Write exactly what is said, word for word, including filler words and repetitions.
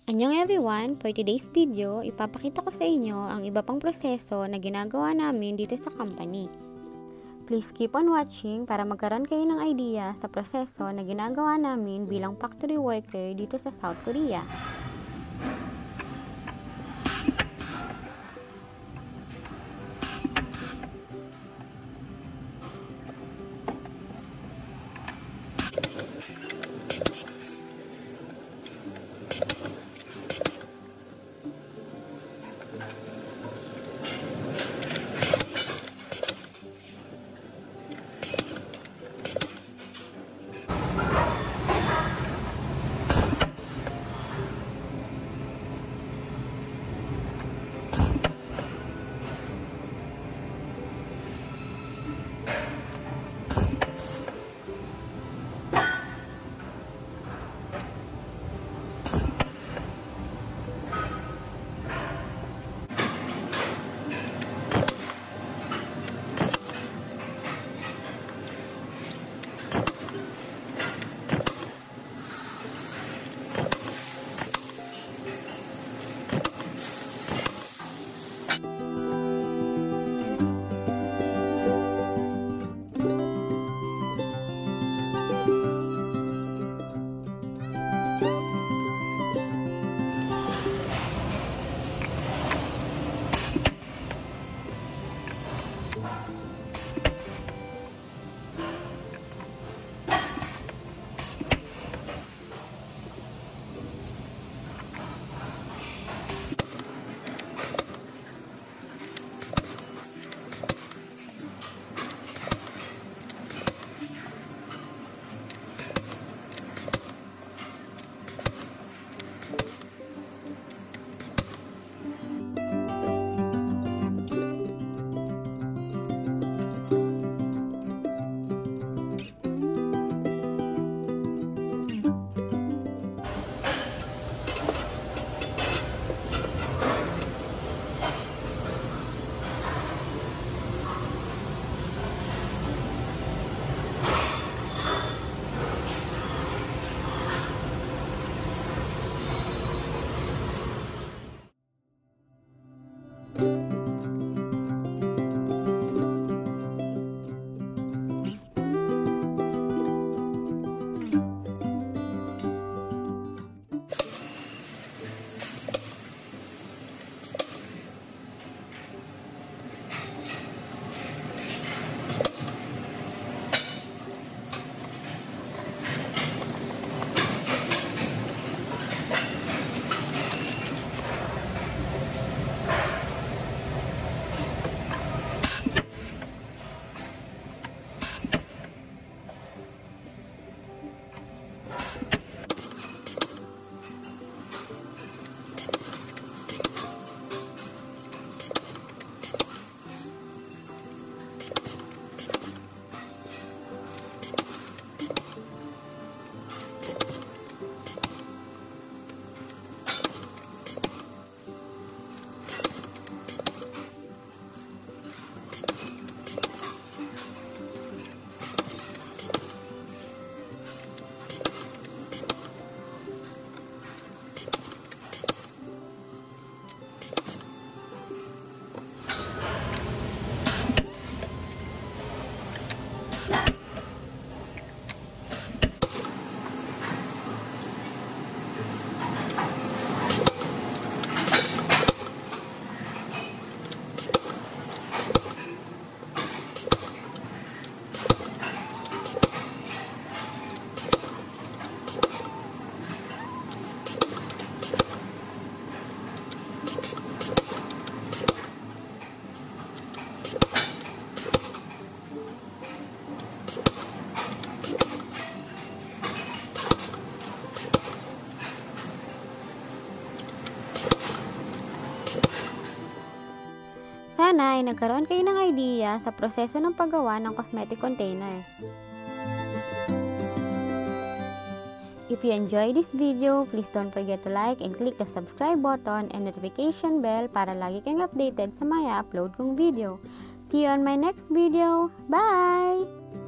Annyeong everyone! For today's video, ipapakita ko sa inyo ang iba pang proseso na ginagawa namin dito sa company. Please keep on watching para magkaroon kayo ng idea sa proseso na ginagawa namin bilang factory worker dito sa South Korea. Sana ay nagkaroon kayo ng idea sa proseso ng paggawa ng cosmetic container. If you enjoyed this video, please don't forget to like and click the subscribe button and notification bell para lagi kang updated sa mga upload kong video. See you on my next video. Bye!